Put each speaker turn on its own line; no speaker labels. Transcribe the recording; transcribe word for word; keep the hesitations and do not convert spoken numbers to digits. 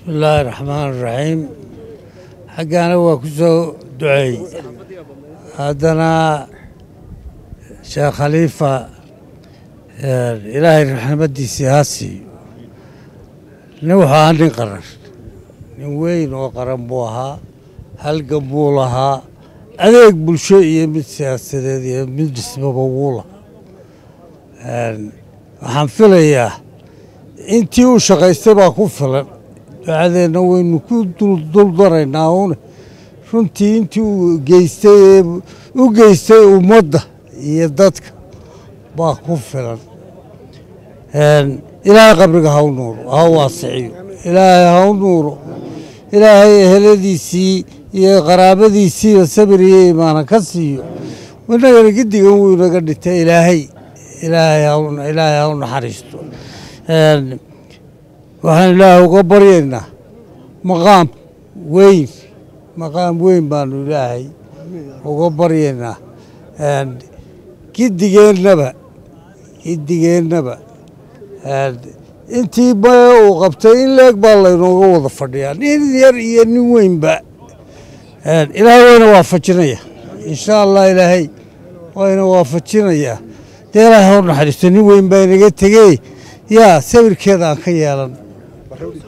بسم الله الرحمن الرحيم. حقنا وكسو دعي هذانا شيخ خليفة إلهي رحمة سياسي نوحا نقرر نوين وقرن بوها هل قبولها أذيك بالشيء من السياسة من جسم بوله وحنفليه intii uu shaqaystay baa ku filan ducadeena waynu ku dul daraynaa uun runtii intii uu geystay u geystay ummadda iyo dadka baa ku filan ilaahay qabriga ha u nuuro ha u waasiciyo ilaahay ha u nuuro ilaahay eheladiisii iyo qaraabadiisiiba sabir iyo iimaana ka siiyo inagana giddigan wuu inaga dhintay ilaahay ilaahay ha u naxariisto waxaan ilaahay uga baryaynaa maqaam weyn maqaam weyn baanu ilaahay uga baryaynaa giddigeennaba giddigeennaba intii baya uu qabtay in leeg baa laynooga wada fadhiyaa nin yar iyo nin weynba ilaahay wayna waafajinaya insha allah ilaahay wayna waafajinayaa dee ilaahay ha u naxariisto nin weyn baa inaga tegey yaa sawirkeeda aan ka yeelan